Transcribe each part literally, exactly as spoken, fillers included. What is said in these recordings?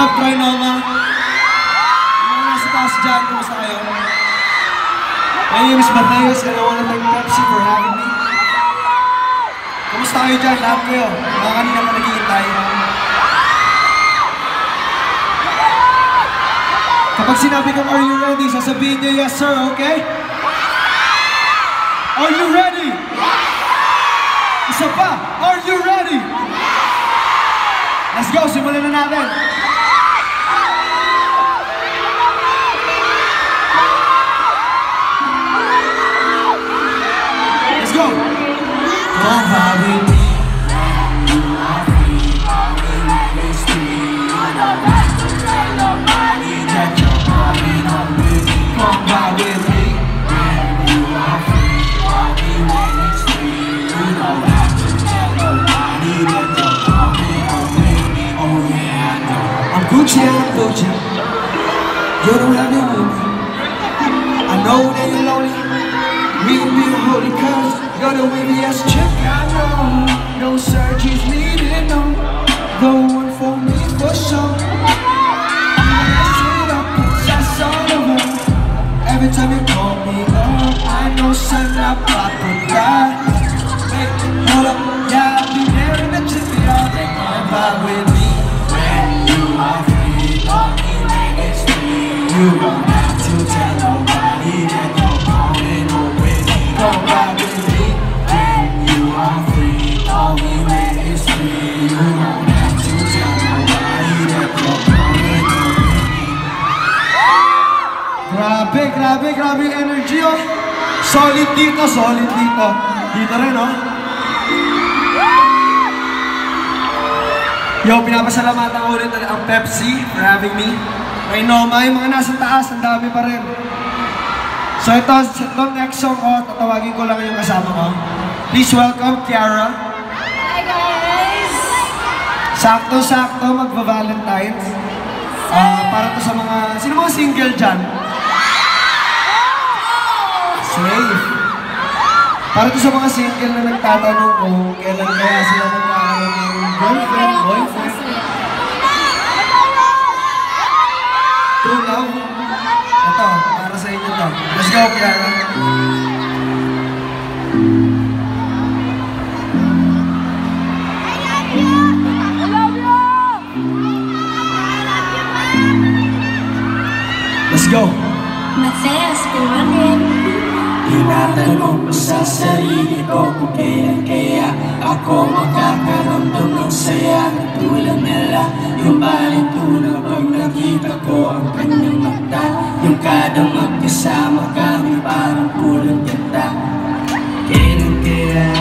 up, Trinoma? Mga nasa taas dyan, kumusta kayo? My name is Mateus and I want to thank Pepsi for having me. Kumusta kayo dyan? Lahat kayo. Mga kanina pa naghihintay. Kapag sinabi kong are you ready, sasabihin niyo yes sir, okay? Are you ready? Isa pa, are you ready? Let's go, simulan na natin. Let's go. Come by with me. You are free. Always free. You don't have to tell nobody that you're coming home with me. Come by with me. You are free. Always free. You don't have to tell nobody that you're coming home with me. Oh yeah, I know. I'm Gucci and I'm Gucci. You don't have to move me. I know that you're lonely. We can be holy cause you're the wavy-ass chick I know. No surgery's needed, no. The one for me for sure. Straight up, that's all over. Every time you call me up, I know son up, I put that. Wait, hold up, yeah, I'll be there in the jiffy. I'll take my vibe with me. When you are free, all me niggas free. You don't have to tell nobody that you're coming home with me. Come ride with me. When you are free, all we want is free. You don't have to tell nobody that you're coming home with me. Grabe, grabe, grabe energy oh. Solid dito, solid dito. Dito rin oh. Yo, pinapasalamatan ko ulit ang Pepsi for having me. Trinoma, yung mga nasa taas, ang dami pa rin. So ito, itong next song ko, tatawagin ko lang yung kasama ko. Please welcome Kiara. Hi guys! Sakto-sakto, magva-Valentine's. Uh, para to sa mga, sino mga single dyan? Safe. Para to sa mga single na nagtatanong kung kailan kaya sila magkakaroon ng girlfriend, boyfriend. True love. Ito, para sa inyo to. Let's go, Kiara. Let's go. Mateus, you're wondering. Tinatanong ko sa sarili ko kung kailan kaya ako makakaramdam ng saya na tulad nila. Yung balintuna pag nakita ko ang kanyang mata. Yung kada magkasama kami parang pulong ganda. Kailan kaya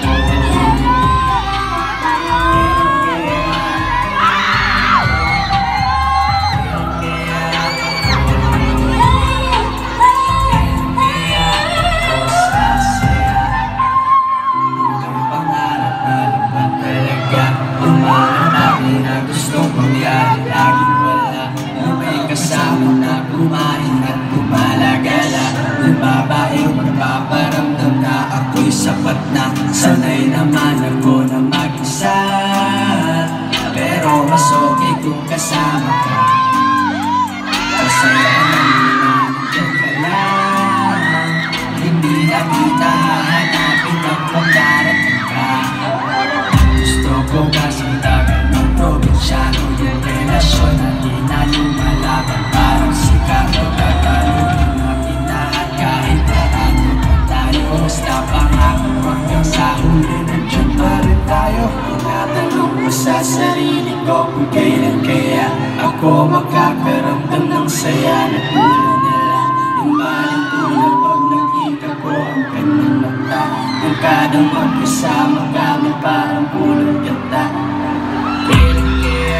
kumain at kumalagala. Yung babaeng magpaparamdam na ako'y sapat na. Sanay naman ako na mag-isa, pero mas okay kung kasama ka. Masaya naman nandiyan ka lang. Hindi na kita hahanapin at magdarating ka. Gusto ko kasing tagal ng probinsyano. Yung relasyon na di na lumalaban parang sigaw tatalon na pinahan kahit paano pa tayo. Basta pangako hanggang sa huli nandiyan pa rin tayo. Tinatanong ko sa sarili ko kung kailan kaya ako makakaramdam ng saya na tulad nila. Yung balintuna pag nakita ko ang kanyang mata. Yung kada magkasama kami parang pulong ganda. Kailan kaya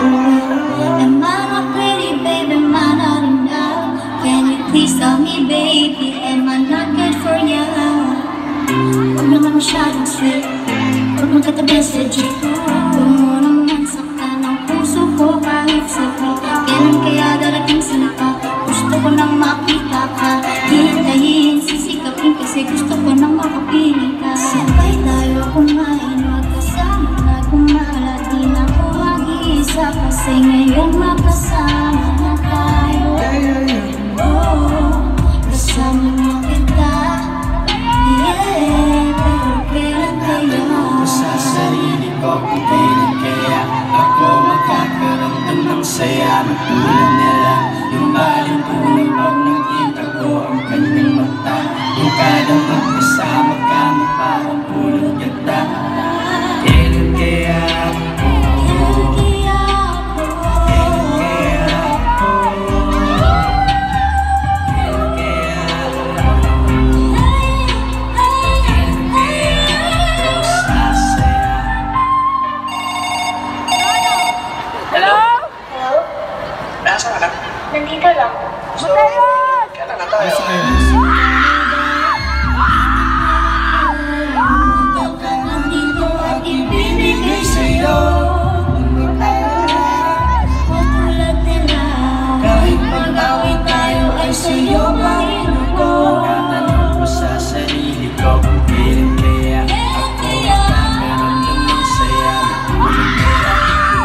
Am I not pretty, baby? Am I not enough? Can you please tell me, baby? sweet. Huwag magkatabi sa jeep. Huwag mo naman saktan ang puso ko kahit saglit. Kailan kaya darating sa naka? Gusto ko nang makita ka. Hintayin, sisikapin kasi gusto ko nang makapiling ka. Sabay tayo kumain, magkasama na kumala. Di na ko mag-iisa kasi ngayon magkasama na tayo. Oh, kasama mo kita. Yeah, pero kailan kayo? Sa sarili ko kung kailan kaya ako magkakaramdam ng saya. Matulad nila yung baling-tunay pag nakita ko ang kanyang mata. Yung kada magkasama ka na parang pulong ganda. Kailan kaya ako? Kailan kaya ako? Kailan kaya ako? Kailan kaya ako? Kailan kaya ako sasaya? Hello? Hello? Nasaan ka na? Nandito lang. So, kailan na tayo? Nandito at ibinigay sa'yo. Matulad nila. Kahit mag-away tayo ay sa'yo pa rin ako. Tatanong ko sa sarili ko kung kailan kaya ako magkakaramdam ng saya. Matulad nila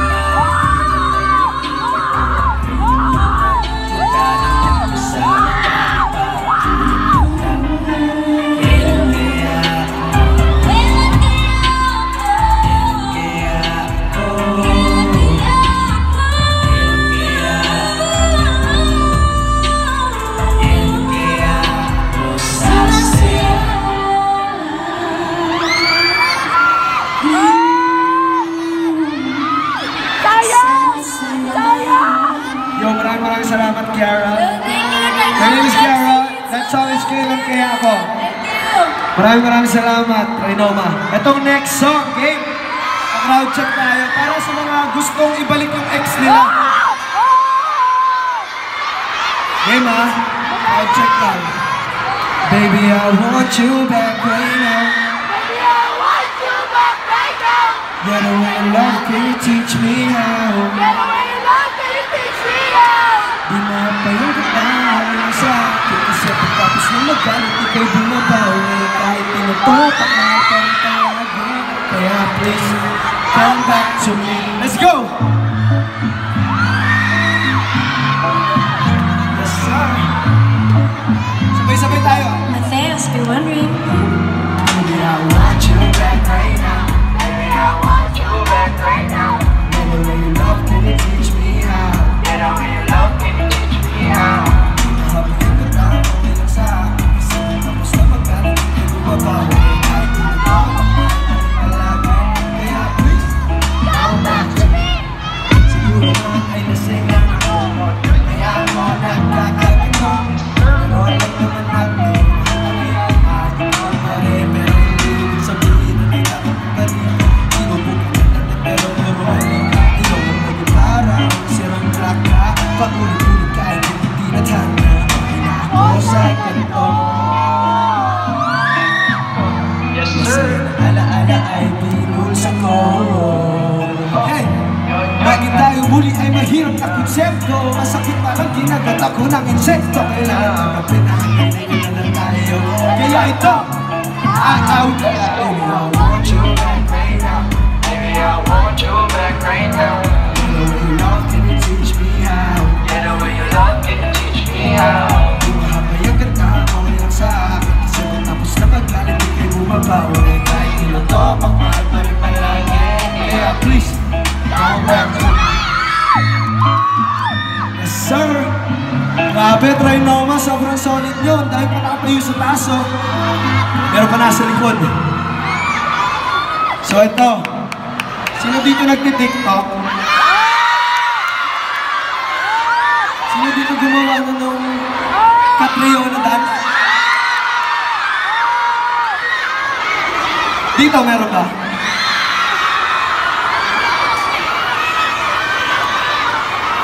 yung kada magkasama ka na parang pulong ganda. Kailan kaya ako? Kailan kaya ako? Kailan kaya Kailan kaya ako sasaya? Yo, maraming maraming salamat, Kiara. My name is Kiara. That song is Kailan Kaya Ako. Maraming maraming salamat, Rainoma. Itong next song, game. Crowd check tayo para sa mga gustong ibalik yung ex nila. Game ha? Crowd check lang. Baby, I want you back right now. Get away in love, can you teach me how? Di mapayag at ayaw sa akin. Kasi pagkapos na magalit, ika'y bumabawi. Kahit tinutupak na kang tawagin. Kaya please, come back to me. Let's go! Yes, sir! Sabay-sabay tayo. My fans be wondering. Baby, I want you back right now. Baby, I want you back right now. Get away in love, can you teach me how? Get away in love, can you teach me how? Habang ka na okay lang sa akin. Kasi tapos na magalit, ika'y bumabawi. Kahit tinutupak na palagi. Kaya please, come back to me. Siguro naman ay lasing lang ako. Kaya ako nagkakaganto. Pero alam naman natin, aking pagpare. Pero hindi ibig sabihin na may nakakagaling. Sinubukan natin pero puro ano. Ikaw ang naging parang sirang plaka. Paulit-ulit kahit hindi natanda. Okay na ako sa ganito. Yes, Masaya sir. na alaala ay pinulsa ko. Hey! Lagi tayo muli ay mahirap na konsepto. Masakit parang ginagat ako ng insekto. Kailangan magkapin na hindi na lang tayo. Kaya ito, out. Baby, I want you back right now. Baby, I want you back right now. Get away in love, can you teach me how? Get away in love, can you teach me how? Di mahapayagan na okay lang sa akin. Kasi kung tapos na magalit, ika'y bumabawi. Kahit tinutupak, mahal pa rin palagi. Kaya please, come back to me. Yes, sir! Grabe, Trinoma, sobrang solid nyo. Dahil pa nakatayo sa taso. Meron pa nasa likod. So ito, sino dito nagti-tiktok? Sino dito gumawa na nung Catriona dance? Dito, meron ba?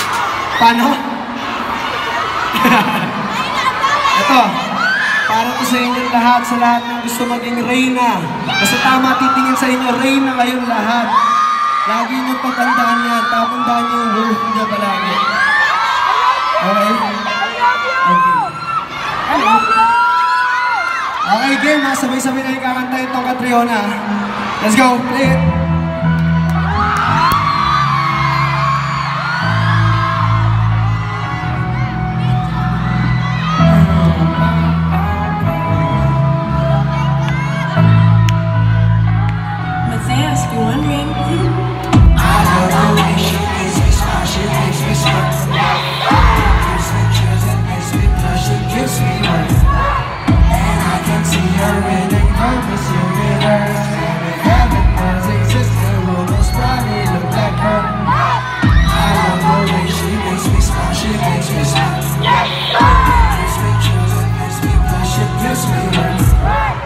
Paano? Ito, para to sa inyong lahat, sa lahat ng gusto maging reyna. Basta tama titingin sa inyo, reyna kayong lahat. Lagi nyo patandaan yan, tatandaan nyo yung worth niya palagi. Okay? Okay. Okay, game ha. Sabay-sabay na yung kakanta itong Catriona. Let's go, play it. Yes,